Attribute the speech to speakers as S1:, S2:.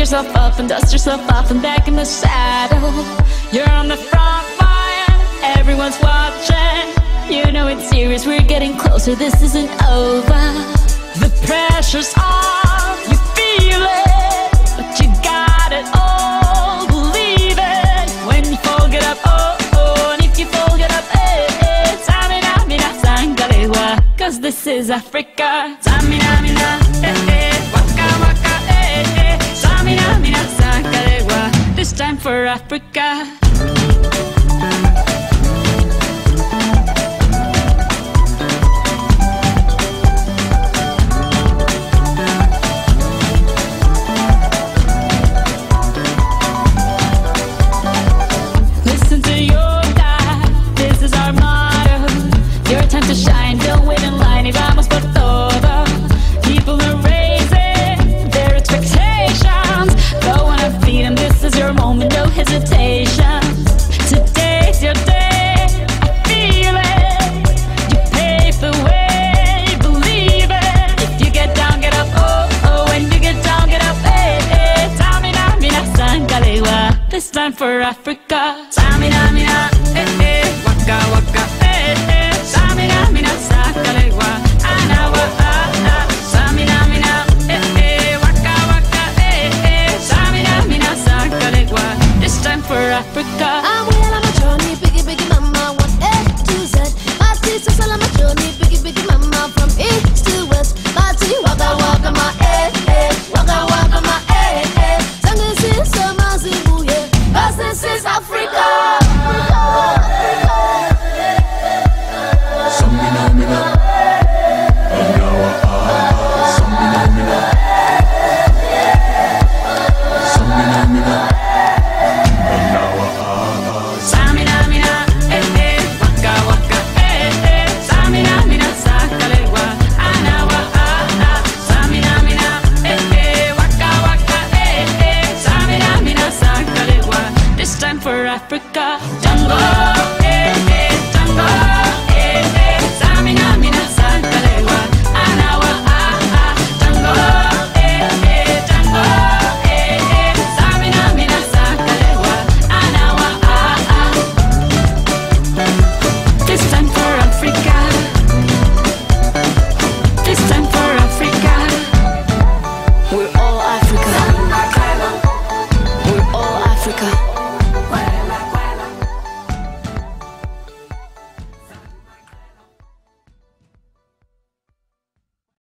S1: yourself up and dust yourself off and back in the saddle. You're on the front line, everyone's watching. You know it's serious, we're getting closer, this isn't over. The pressure's on, you feel it, but you got it all, believe it. When you fall, get up, oh, oh, and if you fall, get up, eh, eh. Samina, mina, sangalewa, cause this is Africa. Samina, mina, eh, eh, waka, waka, eh, eh. Samina, mina, sangalewa, this time for Africa. Shine, don't wait in line, y vamos por todo. People are raising their expectations. Go on and feed them, this is your moment, no hesitation. Today's your day, I feel it. You pave the way, believe it. If you get down, get up, oh, oh. When you get down, get up, eh, eh. Samina, mina, sangalewa, this time for Africa. Samina, mina, eh, eh. Waka, waka, eh, eh. Samina, mina, sangalewa, anawa, ah, ah. Samina, mina, eh, eh. Waka, waka, eh, eh. Samina, mina, sangalewa, this time for Africa.
S2: I'm well on my journey, biggie, biggie mama, 1 A to Z. My sister's all on my journey, biggie, biggie mama, from east to west. My tea, waka, waka, my eh, eh. Waka, waka, my eh, eh. Sangin' sis, so my zibu, yeah. 'Cause this is Africa.
S1: For Africa.